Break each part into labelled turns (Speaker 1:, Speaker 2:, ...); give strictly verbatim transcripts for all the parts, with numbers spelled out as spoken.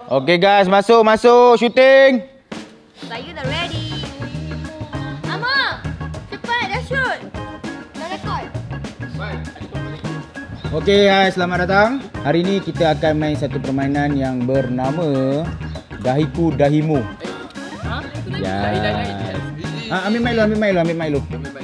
Speaker 1: Okay guys, masuk, masuk, shooting.
Speaker 2: Saya dah ready. Amor, cepat dah shoot. Dah record.
Speaker 1: Okay guys, selamat datang. Hari ini kita akan main satu permainan yang bernama Dahiku Dahimu.
Speaker 3: Ha?
Speaker 1: Ya.
Speaker 3: Lain, lain, lain.
Speaker 1: Ah, ambil mic lu, ambil mic lu, ambil mic lu.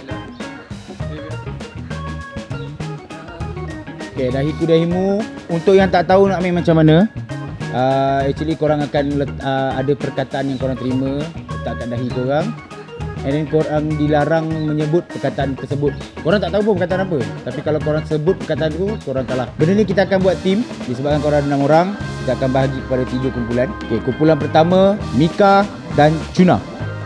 Speaker 1: Okay, Dahiku Dahimu. Untuk yang tak tahu nak main macam mana, uh, actually korang akan let, uh, ada perkataan yang korang terima letak kat dahi korang, and then korang dilarang menyebut perkataan tersebut. Korang tak tahu pun perkataan apa, tapi kalau korang sebut perkataan tu, korang kalah. Benda ni kita akan buat team. Disebabkan korang ada enam orang, kita akan bahagi kepada tiga kumpulan. Okay, kumpulan pertama Mika dan Cuna.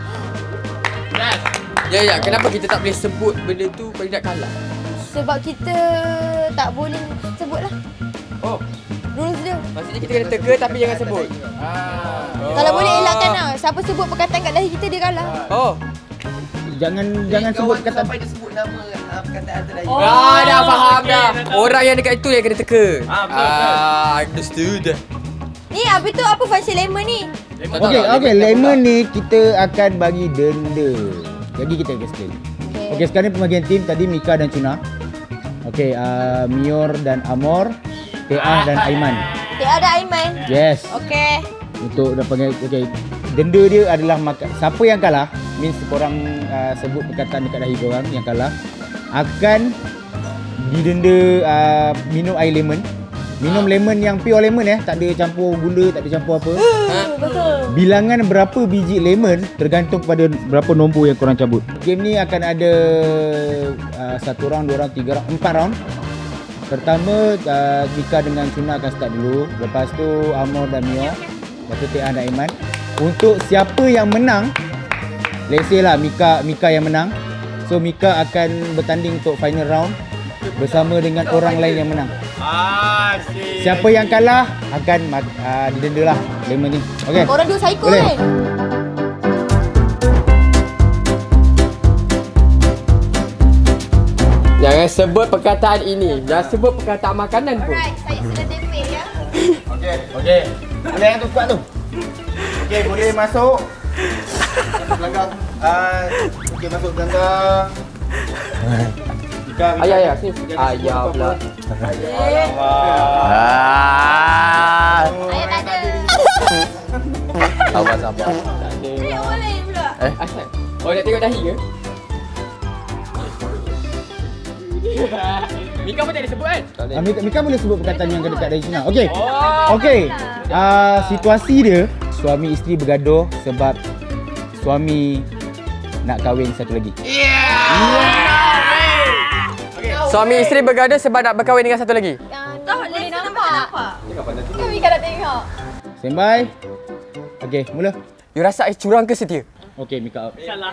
Speaker 3: Ya, ya. Kenapa kita tak boleh sebut benda tu kalau nak kalah?
Speaker 2: Sebab kita tak boleh sebut lah.
Speaker 3: Oh,
Speaker 2: Rules dia.
Speaker 3: maksudnya kita kena teka tapi jangan sebut. Ah. Oh.
Speaker 2: Kalau boleh elakkan lah. Siapa sebut perkataan kat dahi kita, dia kalah.
Speaker 3: Oh.
Speaker 1: Jangan jangan sebut perkataan.
Speaker 4: Sampai dia sebut nama uh, perkataan tu lagi.
Speaker 3: Oh. Ah, dah faham dah. Orang yang dekat itu yang kena teka.
Speaker 4: Ah, betul,
Speaker 3: Ah, understood.
Speaker 2: Ni apa tu? Apa function lemon ni?
Speaker 1: Okey, okey, lemon ni kita akan bagi denda. Jadi kita explain.
Speaker 2: Okay.
Speaker 1: Okey, sekarang ni pembagian tim. Tadi Mika dan Cuna. Okey, uh, Mior dan Amor, T A dan Aiman.
Speaker 2: Dia ada Aiman.
Speaker 1: Yes.
Speaker 2: Okey.
Speaker 1: Untuk dah panggil, okey. Denda dia adalah makan. Siapa yang kalah, means korang uh, sebut perkataan dekat dahi korang yang kalah, akan didenda uh, minum air lemon. Minum lemon yang pure lemon eh, tak ada campur gula, tak ada campur apa.
Speaker 2: Betul.
Speaker 1: Bilangan berapa biji lemon tergantung kepada berapa nombor yang korang cabut. Game ni akan ada uh, satu round, dua round, tiga round, empat round. Pertama, uh, Mika dengan Cuna akan start dulu. Lepas tu Amor dan Mio. Lepas tu T A dan Aiman. Untuk siapa yang menang, let's say lah Mika, Mika yang menang. So Mika akan bertanding untuk final round bersama dengan orang lain yang menang.
Speaker 4: Ah,
Speaker 1: Siapa yang kalah akan uh, didenda lah lemon ni. Okey.
Speaker 2: Orang dua psycho
Speaker 1: Boleh.
Speaker 2: kan?
Speaker 3: Jangan sebut perkataan ini. Jangan sebut perkataan makanan pun.
Speaker 2: Alright, saya sudah tempe ya.
Speaker 1: Okey. Okey. Boleh yang tu kuat tu. Okey, boleh masuk. Masuk belakang. Ah, okey, masuk belakang. Mika, Mika.
Speaker 3: Ayah, ayah, sini. Ayah pula.
Speaker 1: Ah.
Speaker 2: Saya tak ada.
Speaker 1: Sabar, sabar.
Speaker 2: Eh, boleh pula.
Speaker 3: Eh, asal? Oh, nak tengok dahi ke? Mika pun tak ada sebut kan?
Speaker 1: Ah, Mika, Mika boleh sebut perkataan yang dekat dari Cina. Okey.
Speaker 3: Oh.
Speaker 1: Okey. Ah, situasi dia, suami isteri bergaduh sebab suami nak kahwin satu lagi.
Speaker 3: Suami isteri bergaduh sebab nak berkahwin dengan satu lagi.
Speaker 2: Tak boleh nampak. Kan Mika nak tengok.
Speaker 1: Standby. Okey, mula.
Speaker 3: You rasa I curang ke setia?
Speaker 1: Okey, Mika out.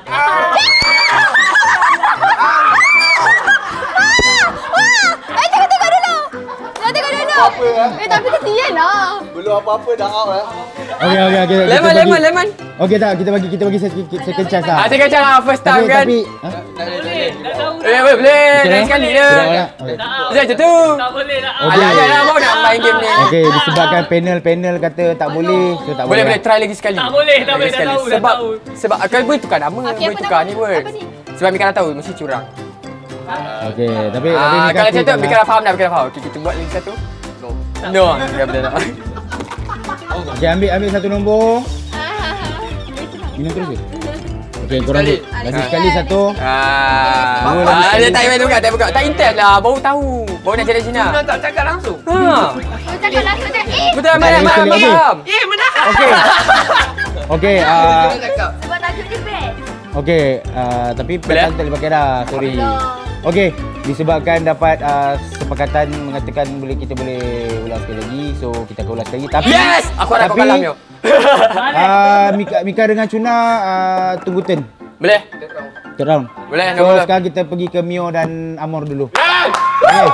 Speaker 2: Eh, tengok tengok dulu. Tengok tengok dulu.
Speaker 1: Apa ah?
Speaker 2: Eh, tapi kesian lah.
Speaker 4: belum apa-apa dah out eh.
Speaker 1: Okey, okey, okey. Kita
Speaker 3: Lemon,
Speaker 1: bagi-
Speaker 3: lemon, lemon.
Speaker 1: Okey tak, kita bagi kita bagi second, second chance lah.
Speaker 3: Ah, tengok cara first time
Speaker 1: Tapi
Speaker 3: kan?
Speaker 1: tapi ha?
Speaker 3: Eh, boleh, boleh.
Speaker 1: Betul,
Speaker 3: Lain
Speaker 1: eh?
Speaker 3: sekali
Speaker 1: Tidak,
Speaker 3: je.
Speaker 1: tak. Okey.
Speaker 3: Jangan macam tu.
Speaker 1: Okey.
Speaker 3: Alah, alah, alah, baru nak main game ni.
Speaker 1: Okey, disebabkan panel-panel kata tak boleh, so tak
Speaker 3: Boleh,
Speaker 1: boleh.
Speaker 3: boleh. Try lagi sekali.
Speaker 5: Tak boleh, tak
Speaker 3: Lagi
Speaker 5: boleh, dah
Speaker 3: sekali.
Speaker 5: tahu, dah
Speaker 3: Sebab,
Speaker 5: tahu.
Speaker 3: sebab akan boleh tukar nama,
Speaker 2: Okey,
Speaker 3: boleh
Speaker 2: apa
Speaker 3: tukar
Speaker 2: nama?
Speaker 3: ni pun.
Speaker 2: Apa ni?
Speaker 3: Sebab Mika dah tahu, mesti curang.
Speaker 1: Okey, tapi tapi
Speaker 3: Ah,
Speaker 1: Mika
Speaker 3: kalau
Speaker 1: free
Speaker 3: macam tu,
Speaker 1: kalah.
Speaker 3: Mika dah faham dah, Mika dah faham. Okey, kita buat lagi satu. No. No, Mika betul tak.
Speaker 1: Okey, ambil ambil satu nombor. Minum terus ke? Okey, korang
Speaker 3: Sekali.
Speaker 1: ambil. Lagi sekali satu.
Speaker 3: Ah,
Speaker 1: Dua lagi
Speaker 3: ah,
Speaker 1: sekali.
Speaker 3: dia tak payah buka, tak payah buka. Tak intent lah, baru tahu. Baru nak jadi Cina.
Speaker 4: Nak tak cakap langsung.
Speaker 3: Ha.
Speaker 2: Kau cakap langsung cakap, eh,
Speaker 3: Betul,
Speaker 1: Tak
Speaker 3: mana
Speaker 1: ada
Speaker 3: mana
Speaker 1: sekali.
Speaker 3: faham.
Speaker 4: Eh, menahan.
Speaker 1: Okey. Okey, ah
Speaker 4: Nak cakap.
Speaker 2: sebab tajuk dia best.
Speaker 1: okey, ah tapi
Speaker 3: Boleh?
Speaker 1: perkataan tak boleh pakai dah. Sorry. Okey, disebabkan dapat ah, sepakatan mengatakan boleh kita boleh ulang sekali lagi. So kita akan ulang sekali lagi. Tapi
Speaker 3: Yes! Aku nak kau
Speaker 1: tapi,
Speaker 3: kalah, Mio.
Speaker 1: ah Mika Mika dengan Cuna ah, tunggu turn.
Speaker 3: Boleh?
Speaker 1: Third round.
Speaker 3: Boleh,
Speaker 1: So
Speaker 3: nombor
Speaker 1: sekarang kita pergi ke Mio dan Amor dulu. Okay.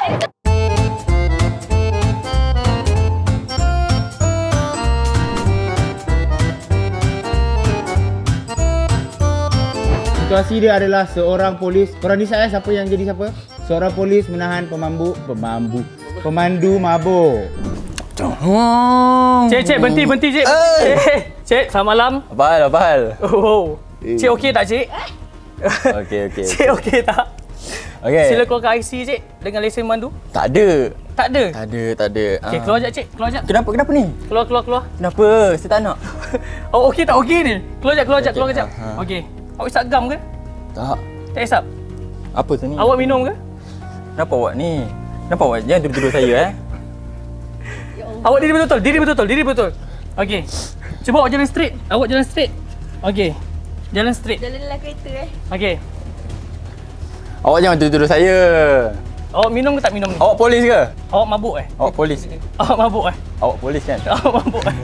Speaker 1: Situasi dia adalah seorang polis. Korang decide eh, siapa yang jadi siapa? Seorang polis menahan pemambu, pemambu, pemandu mabuk.
Speaker 3: Oh.
Speaker 5: Cik, cik, berhenti, berhenti, cik.
Speaker 3: Eh.
Speaker 5: Cik, cik, selamat malam.
Speaker 3: Apa hal, apa hal?
Speaker 5: Oh. Cik okey tak, cik?
Speaker 3: Okey, okey.
Speaker 5: Cik okey tak?
Speaker 3: Okey.
Speaker 5: Sila keluarkan I C, cik, dengan lesen mandu.
Speaker 3: Tak ada.
Speaker 5: Tak ada?
Speaker 3: Tak ada, tak ada.
Speaker 5: Okey,
Speaker 3: Ah.
Speaker 5: keluar jap, cik. Keluar jap.
Speaker 3: Kenapa, kenapa ni?
Speaker 5: Keluar, keluar, keluar.
Speaker 3: Kenapa? Saya tak nak.
Speaker 5: Oh, okey tak okey ni? Keluar jap, keluar jap,
Speaker 3: Okey,
Speaker 5: keluar jap.
Speaker 3: ha, ha.
Speaker 5: Okey. Awak isap gam ke?
Speaker 3: Tak.
Speaker 5: Tak isap?
Speaker 3: Apa tu ni?
Speaker 5: Awak minum ke?
Speaker 3: Kenapa awak ni? Kenapa awak jangan tuduh-tuduh saya eh?
Speaker 5: Awak diri betul-betul, diri betul-betul, diri betul. Okey. Cuba awak jalan straight. Awak jalan straight. Okey. Jalan straight.
Speaker 2: Jalan-jalan kereta eh.
Speaker 5: Okey.
Speaker 3: Awak jangan tuduh-tuduh saya.
Speaker 5: Awak minum ke tak minum ni?
Speaker 3: Awak polis ke?
Speaker 5: Awak mabuk eh?
Speaker 3: Awak polis.
Speaker 5: Awak mabuk eh?
Speaker 3: Awak polis kan?
Speaker 5: Awak mabuk eh?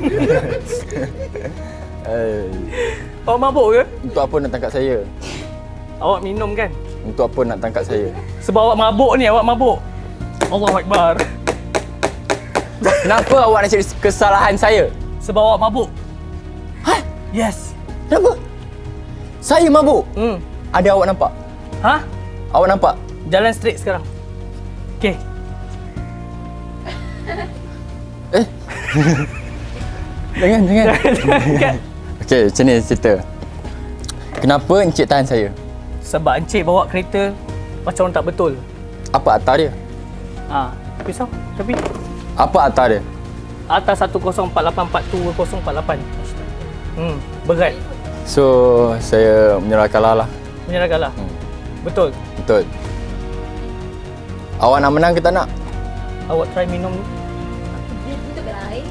Speaker 3: Eh,
Speaker 5: Awak mabuk ke?
Speaker 3: untuk apa nak tangkap saya?
Speaker 5: Awak minum kan?
Speaker 3: Untuk apa nak tangkap saya?
Speaker 5: Sebab awak mabuk ni, awak mabuk. Allahu Akbar.
Speaker 3: Kenapa awak nak cari kesalahan saya?
Speaker 5: Sebab awak mabuk.
Speaker 3: Hah?
Speaker 5: Yes.
Speaker 3: Kenapa? Saya mabuk?
Speaker 5: Hmm.
Speaker 3: Ada awak nampak?
Speaker 5: Ha?
Speaker 3: Awak nampak?
Speaker 5: Jalan straight sekarang. Okey.
Speaker 3: Eh? jangan, jangan.
Speaker 5: Jangan.
Speaker 3: Okey, macam ni cerita. Kenapa encik tahan saya?
Speaker 5: Sebab encik bawa kereta macam orang tak betul.
Speaker 3: Apa atar dia?
Speaker 5: Ha, pisau tepi.
Speaker 3: Apa atar dia?
Speaker 5: Atas satu kosong empat lapan empat dua kosong empat lapan. Hmm, berat.
Speaker 3: So, saya menyerah kalah lah.
Speaker 5: Menyerahkanlah.
Speaker 3: Hmm.
Speaker 5: Betul.
Speaker 3: Betul. Awak nak menang ke tak nak?
Speaker 5: Awak try minum ni.
Speaker 2: Dia untuk ke air.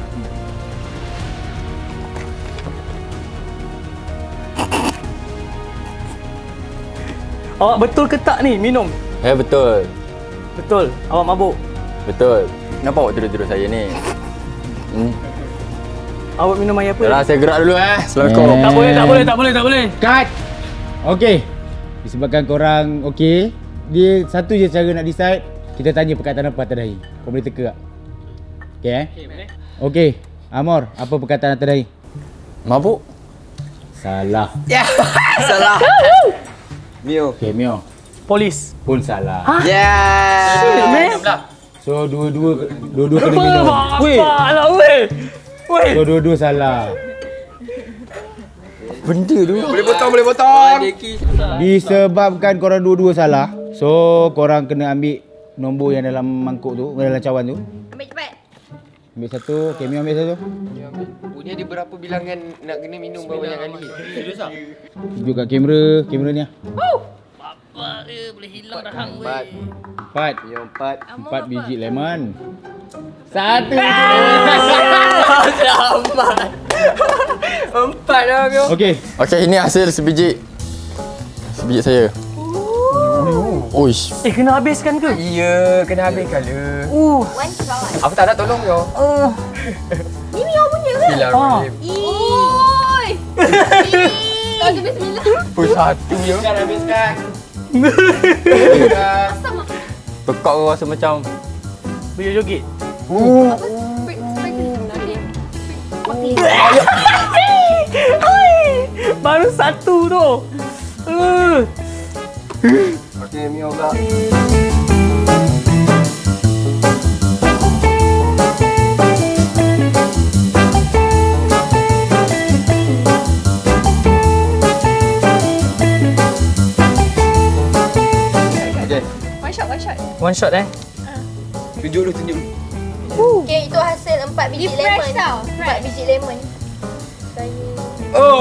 Speaker 5: Awak betul ke tak ni minum?
Speaker 3: Eh, betul.
Speaker 5: Betul. Awak mabuk.
Speaker 3: Betul. Kenapa awak tuduh-tuduh saya ni? Hmm.
Speaker 5: Awak minum air apa?
Speaker 3: Yalah, saya gerak dulu eh. Assalamualaikum.
Speaker 1: Eh.
Speaker 5: Tak boleh, tak boleh, tak boleh, tak boleh.
Speaker 1: Cut. Okey. Disebabkan korang okey, dia satu je cara nak decide. Kita tanya perkataan apa atas dahi. Kau boleh teka tak? Okey eh?
Speaker 5: Okey, boleh.
Speaker 1: Okey. Amor, apa perkataan atas dahi?
Speaker 3: Mabuk?
Speaker 1: Salah.
Speaker 4: Ya. Salah. Mio.
Speaker 1: Okey, Mio.
Speaker 5: Polis.
Speaker 1: Pun salah.
Speaker 4: Yeah.
Speaker 5: Shit, man.
Speaker 1: So dua-dua dua-dua kena minum.
Speaker 5: Weh. Apa lah, weh. Weh.
Speaker 1: So dua-dua salah.
Speaker 3: Benda tu.
Speaker 4: Boleh potong, boleh potong.
Speaker 1: Disebabkan korang dua-dua salah, so korang kena ambil nombor yang dalam mangkuk tu, dalam cawan tu.
Speaker 2: Ambil cepat.
Speaker 1: Ambil satu, okay, Mio ambil satu.
Speaker 4: Punya dia berapa bilangan nak kena minum berapa banyak kali?
Speaker 1: Tunjuk kat kamera, kamera ni lah.
Speaker 5: Apa dia boleh hilang rahang
Speaker 4: Empat.
Speaker 5: weh.
Speaker 1: Empat.
Speaker 4: Mio empat.
Speaker 1: Empat biji lemon. Satu.
Speaker 5: Selamat. Empat dah Mio.
Speaker 1: Okey.
Speaker 3: Okey, ini hasil sebiji. Sebiji saya. Uish.
Speaker 5: Eh, kena habiskan ke?
Speaker 4: Iya, kena habis kala.
Speaker 5: Uh.
Speaker 2: One shot.
Speaker 4: Aku tak nak tolong kau.
Speaker 5: Uh.
Speaker 2: Ni Mio punya ke?
Speaker 4: Bismillahirrahmanirrahim.
Speaker 2: Oi. Tak ada bismillah.
Speaker 3: Pus satu je.
Speaker 4: Kan habiskan.
Speaker 3: Tekak kau rasa macam.
Speaker 5: Baju joget.
Speaker 2: Apa? Spring spring. Okey.
Speaker 5: Hai. Baru satu tu. Uh.
Speaker 4: Okey, Mio pula.
Speaker 2: One shot, one shot.
Speaker 5: One shot eh.
Speaker 4: Tunjuk dulu, tunjuk dulu.
Speaker 2: Okey, itu hasil empat biji
Speaker 6: Dia fresh
Speaker 2: lemon.
Speaker 6: tau,
Speaker 2: Empat biji lemon. Saya.
Speaker 5: Oh.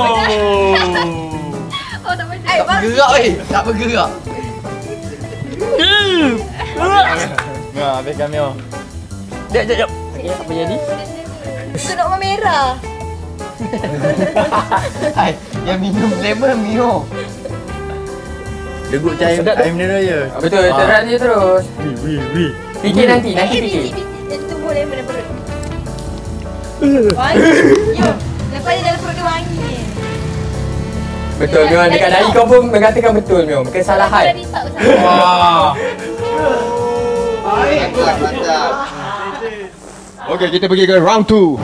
Speaker 2: Oh, tak boleh. Eh, bang.
Speaker 4: Gerak weh. Tak bergerak.
Speaker 3: Ya, habiskan Mio.
Speaker 5: Jap, jap, jap. Okey, apa jadi?
Speaker 2: Itu nak warna merah.
Speaker 4: Hai, yang minum lemon Mio.
Speaker 3: Degut cair
Speaker 5: Sedap
Speaker 3: air mineral je.
Speaker 4: Betul, terak je terus. Fikir nanti, nanti
Speaker 2: Eh, biji,
Speaker 4: fikir.
Speaker 2: biji. Dia tumbuh lemon dalam perut. Wangi. Yo. Lepas dia dalam perut dia wangi.
Speaker 4: Betul, Mio. Dekat dahi kau pun mengatakan betul, Mio. Kesalahan.
Speaker 2: Tadi tak usah.
Speaker 4: Wah. Baik, mantap.
Speaker 1: Okey, kita pergi ke round two.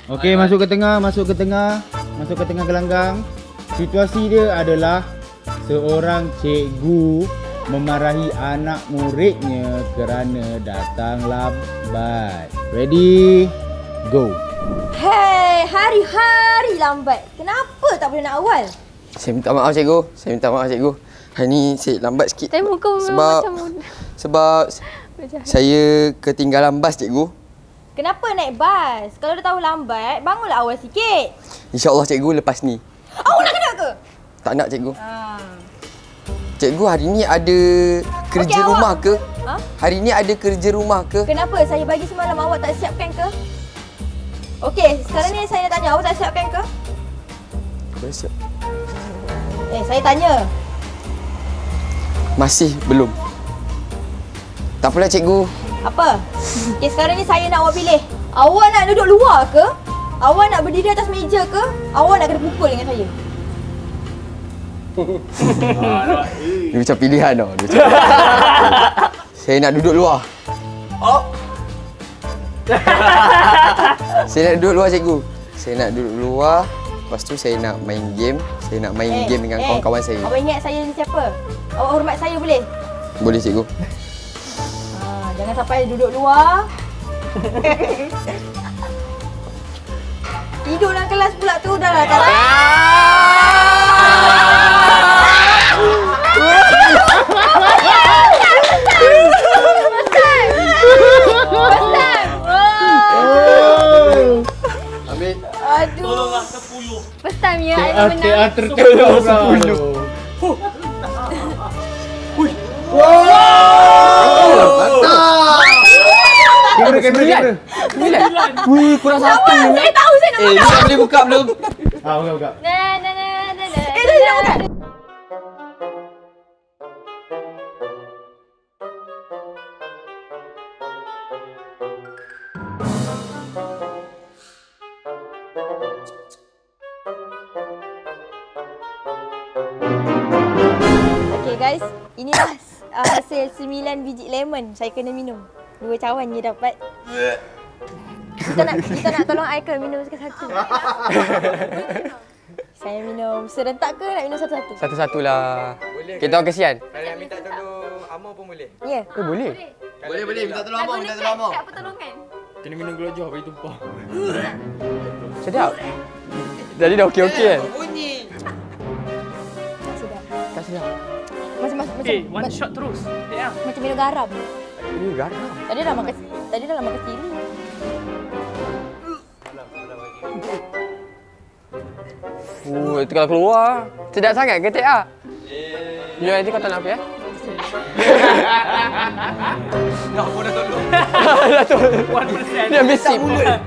Speaker 1: Okey, masuk ke tengah, masuk ke tengah. Masuk ke tengah gelanggang. Situasi dia adalah seorang cikgu memarahi anak muridnya kerana datang lambat. Ready? Go.
Speaker 2: Hei, hari-hari lambat. Kenapa tak boleh nak awal?
Speaker 3: Saya minta maaf cikgu. Saya minta maaf cikgu. Hari ni saya lambat sikit.
Speaker 2: Tapi muka memang
Speaker 3: Sebab
Speaker 2: macam muda.
Speaker 3: sebab saya ketinggalan bas cikgu.
Speaker 2: Kenapa naik bas? Kalau dah tahu lambat, bangunlah awal sikit.
Speaker 3: InsyaAllah cikgu lepas ni.
Speaker 2: Awak nak kena ke?
Speaker 3: Tak nak cikgu.
Speaker 2: Ha.
Speaker 3: Cikgu hari ni ada kerja
Speaker 2: Okey, awak-
Speaker 3: rumah ke?
Speaker 2: Ha?
Speaker 3: Hari ni ada kerja rumah ke?
Speaker 2: Kenapa? Saya bagi semalam awak tak siapkan ke? Okey, sekarang ni saya nak tanya, awak tak siapkan ke?
Speaker 3: Boleh siap.
Speaker 2: Eh, saya tanya.
Speaker 3: Masih belum. Tak apalah cikgu.
Speaker 2: Apa? Okey, sekarang ni saya nak awak pilih. Awak nak duduk luar ke? Awak nak berdiri atas meja ke? Awak nak kena pukul dengan saya?
Speaker 3: Dia macam pilihan tau. Dia macam pilihan. Saya nak duduk luar. Oh. Saya nak duduk luar cikgu. Saya nak duduk luar. Lepas tu saya nak main game. Saya nak main game dengan kawan-kawan saya.
Speaker 2: Awak ingat saya ni siapa? Awak hormat saya boleh?
Speaker 3: Boleh cikgu.
Speaker 2: Ha, jangan sampai duduk luar. Tidur dalam kelas pula tu dah lah. Tak.
Speaker 3: Ambil.
Speaker 2: Aduh.
Speaker 5: Tolonglah sepuluh.
Speaker 2: First time ya, I menang.
Speaker 1: Teater tolong sepuluh. Kamera, kamera, kamera.
Speaker 3: Sembilan. Wih, kurang satu.
Speaker 2: Saya tahu saya nak
Speaker 3: Eh,
Speaker 2: makan.
Speaker 3: bisa boleh buka belum?
Speaker 1: Ah, buka, buka.
Speaker 2: Na na na na na. Eh, dah nak makan. Okay guys, inilah uh, hasil sembilan biji lemon saya kena minum. Dua cawan je dapat. Kita nak kita nak tolong Aika minum satu-satu. Saya minum serentak ke nak minum satu-satu?
Speaker 3: Satu-satulah. Kita orang kesian.
Speaker 4: Kalau yang minta tolong Amor pun boleh.
Speaker 2: Ya.
Speaker 3: Oh, boleh.
Speaker 4: Boleh, boleh. Minta tolong Amor, minta tolong Amor.
Speaker 2: Tak pertolongan.
Speaker 4: Kena minum gelojah bagi tumpah.
Speaker 3: Sedap. Jadi dah okey-okey kan?
Speaker 4: Bunyi.
Speaker 2: Tak sedap.
Speaker 3: Tak sedap.
Speaker 2: Macam macam macam,
Speaker 5: Okay, one shot terus. Ya.
Speaker 2: macam minum garam.
Speaker 3: Ini garam.
Speaker 2: Tadi dah makan tadi dah makan cili.
Speaker 3: Oh, itu kalau keluar. Sedap sangat ke Tek Ah? Eh. Ya, nanti kau tak nak apa ya?
Speaker 4: Nak pun dah tolong.
Speaker 3: Dah tu.
Speaker 5: One percent.
Speaker 3: Dia ambil sip.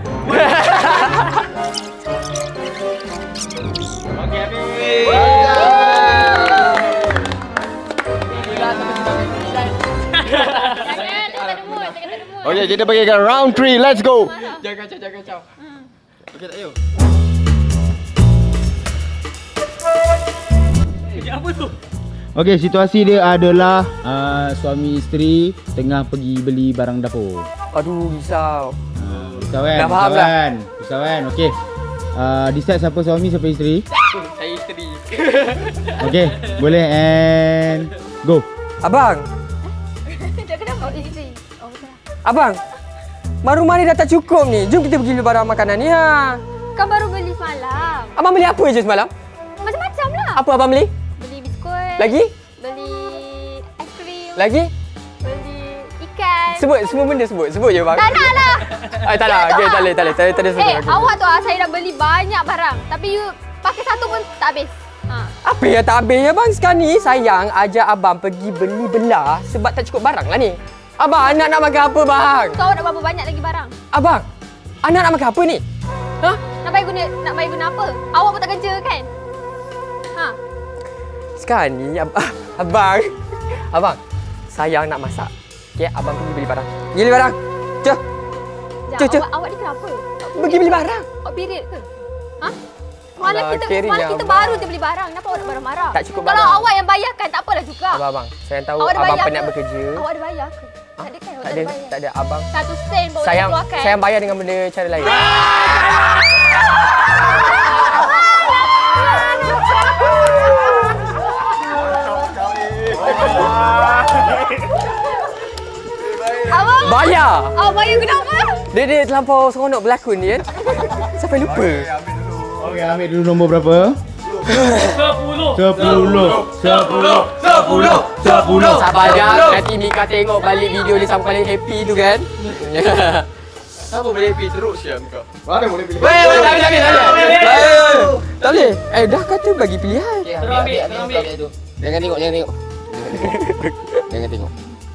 Speaker 5: Okay, habis.
Speaker 2: Jangan tak ada mood, jangan ada mood.
Speaker 1: Okey, kita pergi ke round three. Let's go.
Speaker 3: Jangan kacau, jangan kacau. Okey, tak payah.
Speaker 5: Kerja apa tu?
Speaker 1: Okey, situasi dia adalah uh, suami isteri tengah pergi beli barang dapur.
Speaker 3: Aduh, risau.
Speaker 1: Uh, risau kan?
Speaker 3: Dah faham
Speaker 1: risau
Speaker 3: dah.
Speaker 1: kan? Risau kan? Okey. Uh, decide siapa suami, siapa isteri.
Speaker 3: Saya isteri.
Speaker 1: Okey, boleh and go.
Speaker 3: Abang,
Speaker 2: Tak kenapa isteri. Oh, salah.
Speaker 3: abang. Baru mari dah tak cukup ni. Jom kita pergi beli barang makanan ni ha.
Speaker 2: Kan baru beli semalam.
Speaker 3: Abang beli apa je semalam?
Speaker 2: Macam-macam lah.
Speaker 3: Apa abang beli?
Speaker 2: Beli biskut.
Speaker 3: Lagi?
Speaker 2: Beli aiskrim.
Speaker 3: Lagi?
Speaker 2: Beli ikan.
Speaker 3: Sebut semua benda sebut. Sebut je bang.
Speaker 2: Tak nak lah.
Speaker 3: Ah, tak nak. Okey, tak boleh, tak boleh. Tak boleh, tak boleh sebut.
Speaker 2: Eh,
Speaker 3: Okey.
Speaker 2: awak tu ah, saya dah beli banyak barang. Tapi you pakai satu pun tak habis. Ha.
Speaker 3: Apa yang tak habis ya bang? Sekarang ni sayang ajak abang pergi beli belah sebab tak cukup barang lah ni. Abang, anak nak makan apa bang?
Speaker 2: So, awak nak berapa banyak lagi barang?
Speaker 3: Abang, anak nak makan apa ni? Ha?
Speaker 2: Nak bayar guna nak bayar guna apa? Awak pun tak kerja kan? Ha.
Speaker 3: Sekarang ni ab abang. Abang, sayang nak masak. Okey, abang pergi beli barang. Pergi beli barang. Jom.
Speaker 2: Sekejap,
Speaker 3: Cuk, cuk.
Speaker 2: awak, awak ni kenapa?
Speaker 3: Pergi beli barang.
Speaker 2: Awak period ke? Ha? Semalam
Speaker 3: Alah,
Speaker 2: kita
Speaker 3: caring
Speaker 2: semalam
Speaker 3: lah,
Speaker 2: kita
Speaker 3: abang.
Speaker 2: baru je beli barang. Kenapa awak nak marah-marah?
Speaker 3: Tak cukup
Speaker 2: Kalau
Speaker 3: barang.
Speaker 2: awak yang bayarkan tak apalah juga.
Speaker 3: Abang-abang, saya tahu
Speaker 2: Awak ada
Speaker 3: abang
Speaker 2: bayar
Speaker 3: penat
Speaker 2: ke?
Speaker 3: bekerja.
Speaker 2: Awak ada bayar ke? Tak ada kan awak
Speaker 3: Tak
Speaker 2: tak
Speaker 3: ada,
Speaker 2: ada bayar.
Speaker 3: tak ada abang.
Speaker 2: Satu sen baru
Speaker 3: Saya
Speaker 2: dia keluarkan.
Speaker 3: saya bayar dengan benda cara lain.
Speaker 2: Abang,
Speaker 3: Bayar.
Speaker 2: awak bayar kenapa?
Speaker 3: Dia dia terlampau seronok berlakon dia. Sampai lupa.
Speaker 1: Okey, ambil dulu nombor berapa?
Speaker 5: Sepuluh.
Speaker 1: Sepuluh. Sepuluh.
Speaker 4: Sepuluh. Sepuluh.
Speaker 3: Sabar je, nanti Mika tengok balik video dia sampai paling happy tu kan.
Speaker 4: Siapa boleh pilih terus ya Mika?
Speaker 1: Mana boleh pilih?
Speaker 3: Weh, weh, tak boleh, tak boleh, tak boleh. Tak boleh. Eh, dah kata bagi pilihan.
Speaker 5: Terus ambil, terus ambil.
Speaker 3: Jangan tengok, jangan tengok. Jangan tengok.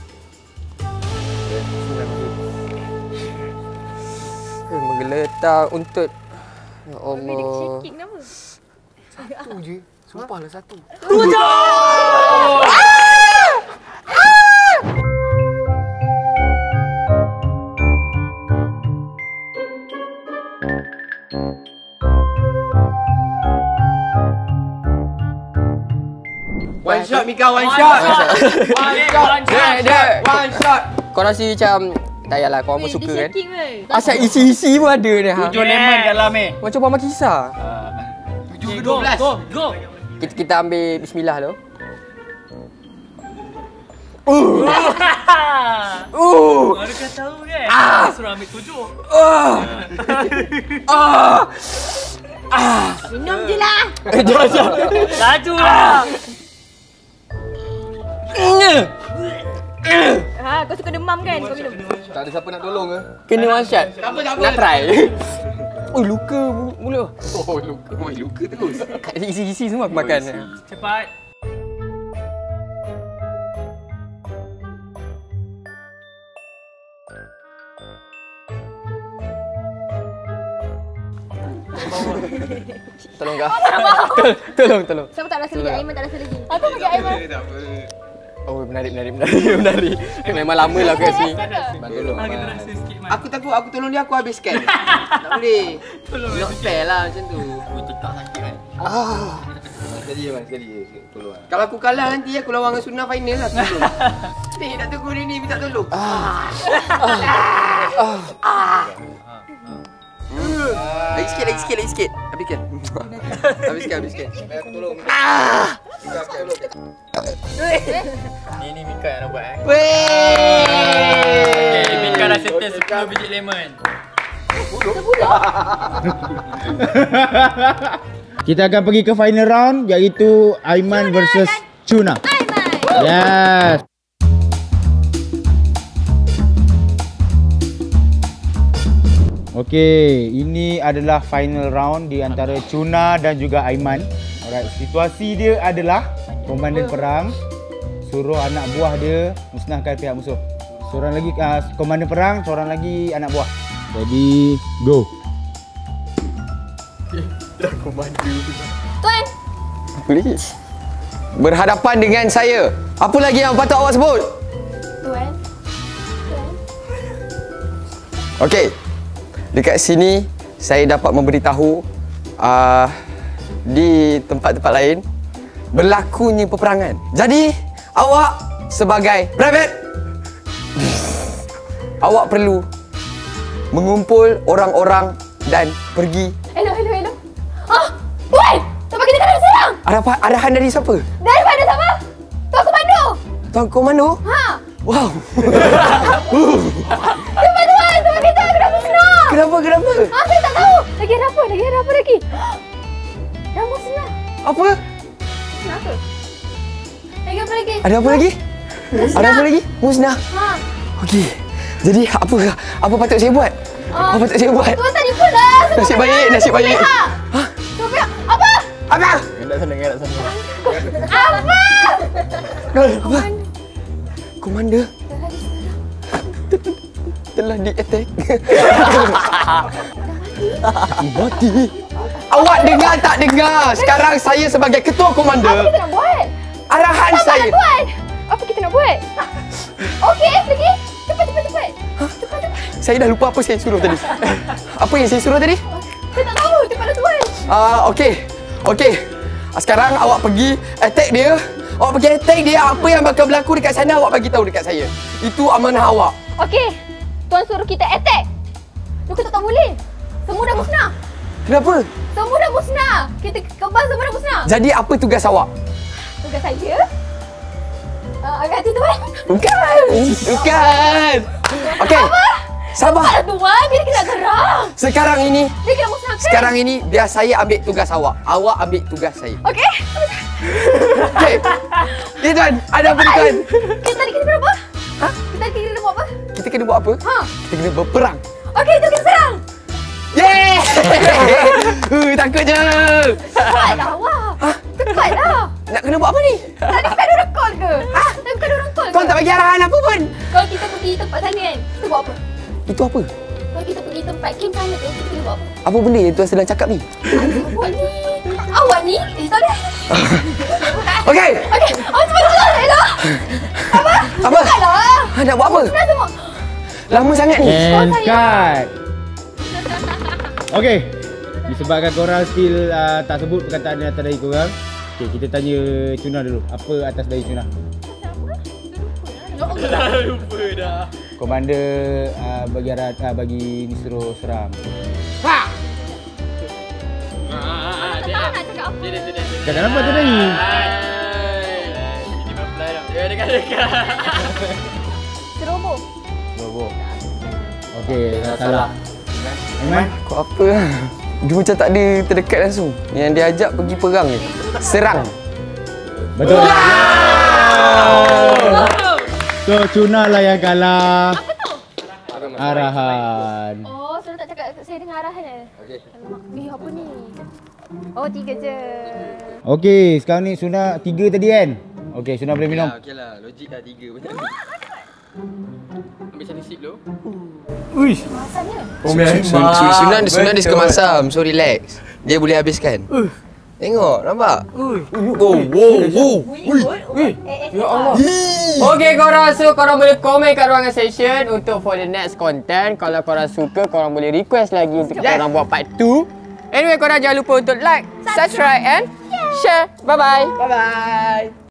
Speaker 3: Eh, menggeletar untut. Ya
Speaker 2: Habis dia
Speaker 3: Allah.
Speaker 2: shaking kenapa?
Speaker 3: Satu je. Sumpahlah satu.
Speaker 4: One shot Mika, one shot.
Speaker 5: One
Speaker 3: Dia, dia.
Speaker 4: One shot.
Speaker 3: Kau rasa macam tak payahlah kau apa
Speaker 2: Weh,
Speaker 3: suka
Speaker 2: dia
Speaker 3: kan.
Speaker 2: shaking weh.
Speaker 3: Asal isi-isi pun ada ni ha.
Speaker 5: Tujuh lemon dalam eh.
Speaker 3: Macam Mama Kisah.
Speaker 4: Tujuh ke
Speaker 5: Go,
Speaker 4: dua belas?
Speaker 5: go, go.
Speaker 3: Kita kita ambil bismillah tu. Uh.
Speaker 5: Baru kau tahu kan? Ah. Suruh ambil tujuh.
Speaker 2: Minum je lah.
Speaker 3: Eh, jangan jangan.
Speaker 5: Laju lah.
Speaker 2: Ha, kau suka demam kan? Kau minum.
Speaker 4: Tak ada siapa nak tolong ke?
Speaker 3: Kena one shot.
Speaker 4: Siapa siapa?
Speaker 3: Nak try. Oh, luka mulut.
Speaker 4: Oh, luka. Oh, luka terus.
Speaker 3: Isi-isi semua aku makan.
Speaker 5: Cepat.
Speaker 3: Tolong kau. Tolong, tolong.
Speaker 2: Siapa tak rasa lagi? Aiman tak rasa lagi. Aku bagi Aiman.
Speaker 4: Tak apa.
Speaker 3: Oh, menarik, menarik, menarik, menarik. Memang lama lah aku kat sini.
Speaker 4: Bantu dong.
Speaker 5: Ah, kita rasa sikit man.
Speaker 4: Aku takut aku tolong dia aku habiskan. Tak boleh.
Speaker 5: Tolong.
Speaker 4: Not fair lah macam tu. Oh, tikak sakit kan. Ah. Sekali je, Man. Sekali je. Tolong. Kalau aku kalah nanti aku lawan dengan Sunnah final lah. Tolong. Ni nak tunggu ni ni minta tolong. Ah. Lagi sikit, lagi sikit, lagi sikit. Habiskan. Habiskan, habiskan. Aku tolong. Ah. Aku tolong.
Speaker 5: Ni ni Mika yang nak buat eh.
Speaker 4: Weh.
Speaker 5: Okay, Mika dah settle sepuluh biji lemon.
Speaker 1: Kita akan pergi ke final round iaitu Aiman versus Chuna.
Speaker 2: Aiman.
Speaker 1: Yes. Okey, ini adalah final round di antara Chuna dan juga Aiman. Alright, situasi dia adalah komandan perang suruh anak buah dia musnahkan pihak musuh. Seorang lagi uh, komandan perang, seorang lagi anak buah. Jadi, go.
Speaker 2: Tuan.
Speaker 3: Please. Berhadapan dengan saya. Apa lagi yang patut awak sebut?
Speaker 2: Tuan.
Speaker 3: Okey. Dekat sini saya dapat memberitahu uh, di tempat-tempat lain berlakunya peperangan. Jadi, awak sebagai private awak perlu mengumpul orang-orang dan pergi.
Speaker 2: Hello, hello, hello. Ah, Tuan. Tempat kita kena serang.
Speaker 3: Ada apa? Arahan dari siapa?
Speaker 2: Daripada siapa? Tuan Komando.
Speaker 3: Tuan Komando?
Speaker 2: Ha.
Speaker 3: Wow.
Speaker 2: Tuan, tuan. Tempat kita kena musnah.
Speaker 3: Kenapa? Kenapa?
Speaker 2: Ah, saya tak tahu. Lagi ada apa? Lagi ada apa lagi? Dah musnah.
Speaker 3: Apa?
Speaker 2: Kenapa? Lagi apa lagi?
Speaker 3: Ada apa lagi? Ada apa lagi? Musnah.
Speaker 2: Ha.
Speaker 3: Okey. Jadi apa apa patut saya buat?
Speaker 2: Ah,
Speaker 3: Apa patut saya buat?
Speaker 2: Tuan tadi pun lah.
Speaker 3: Nasib baik, nasib baik.
Speaker 2: Ha. Tuan pihak. Apa?
Speaker 3: Apa?
Speaker 1: Enggak sana, enggak sana.
Speaker 2: Apa?
Speaker 3: Apa? Komander telah di-attack. Mati. Awak dengar tak dengar? Sekarang saya sebagai ketua
Speaker 2: Apa
Speaker 3: komander,
Speaker 2: kita nak buat?
Speaker 3: arahan
Speaker 2: Sabarlah,
Speaker 3: saya.
Speaker 2: Tuan. Apa kita nak buat? Okey, lagi. Cepat, cepat, cepat. Cepat, cepat.
Speaker 3: Saya dah lupa apa saya suruh tadi. Apa yang saya suruh tadi?
Speaker 2: Saya tak tahu. Cepatlah, Tuan.
Speaker 3: Ah, okey. Okey. Sekarang awak pergi attack dia. Awak pergi attack dia. Apa yang bakal berlaku dekat sana awak bagi tahu dekat saya. Itu amanah awak.
Speaker 2: Okey. Tuan suruh kita attack. Lu kata tak boleh. Semua dah musnah.
Speaker 3: Kenapa?
Speaker 2: Semua dah musnah. Kita kebal semua dah musnah.
Speaker 3: Jadi apa tugas awak?
Speaker 2: Tugas saya uh, agak hati tuan.
Speaker 3: Bukan. Bukan. Okey. Sabar.
Speaker 2: Sabar tuan, biar kita gerak.
Speaker 3: Sekarang ini
Speaker 2: Dia kena musnahkan.
Speaker 3: Sekarang ini biar saya ambil tugas awak. Awak ambil tugas saya.
Speaker 2: Okey.
Speaker 3: Okey. Ni tuan, ada apa ni tuan?
Speaker 2: Kita tadi kena buat apa? Ha? Kita tadi kena buat apa?
Speaker 3: Kita kena buat apa?
Speaker 2: Ha.
Speaker 3: Kita kena berperang.
Speaker 2: Okey, jom kita serang.
Speaker 3: Yeay! uh, takut je.
Speaker 2: Cepatlah awak. Ha? Cepatlah.
Speaker 3: Nak kena buat apa ni?
Speaker 2: Tadi bukan ada orang call ke? Ha? Tadi bukan ada orang call ke?
Speaker 3: Kau tak bagi arahan apa pun.
Speaker 2: Kalau kita pergi tempat sana kan, kita buat apa?
Speaker 3: Itu apa?
Speaker 2: Kalau kita pergi tempat camp sana tu, kita kena buat apa?
Speaker 3: Apa benda yang tuan sedang cakap ni?
Speaker 2: Awak ni. Awak ni? Eh, tak ada.
Speaker 3: Okey.
Speaker 2: Okey. Awak cepat dulu. Elok. Apa?
Speaker 3: Apa?
Speaker 2: Cepatlah.
Speaker 3: Ha, nak buat apa?
Speaker 2: Dah semua.
Speaker 3: Lama sangat ni.
Speaker 1: And cut. Okey. Disebabkan korang still uh, tak sebut perkataan atas dahi korang. Okey, kita tanya Cuna dulu. Apa atas dahi Cuna?
Speaker 5: Lupa dah.
Speaker 1: Komander uh, bagi arah uh, bagi ni suruh serang.
Speaker 5: Ha.
Speaker 2: Tak tahu nak cakap apa.
Speaker 5: Dia dia dia.
Speaker 1: Cakap apa atas dahi?
Speaker 5: Ini apply dah. Dia dekat-dekat.
Speaker 2: Ceroboh.
Speaker 1: Bobo. Okey, salah. Aiman?
Speaker 3: Kau apa? Dia macam tak ada terdekat langsung. Yang dia ajak pergi perang ni. Serang.
Speaker 1: Betul. So, Cuna lah yang kalah.
Speaker 2: Apa tu?
Speaker 1: Arahan.
Speaker 2: Oh, suruh tak cakap saya dengar arahan eh? Okey. Alamak, eh apa ni? Oh, tiga je.
Speaker 1: Okey, sekarang ni Suna tiga tadi kan? Okey, Suna boleh minum.
Speaker 4: Okey lah, logik dah tiga macam ni.
Speaker 5: Ambil sini sip dulu.
Speaker 1: Uish.
Speaker 2: Masalnya.
Speaker 3: Sunan dia Sunan dia suka masam. So relax. Dia boleh habiskan. Tengok, nampak? Oh, wow, wow.
Speaker 2: Eh, eh, ya Allah.
Speaker 3: Okey korang, so korang boleh komen kat ruangan session untuk for the next content. Kalau korang suka, korang boleh request lagi untuk yes. korang buat part two. Anyway, korang jangan lupa untuk like, subscribe and share. Bye-bye. Bye-bye.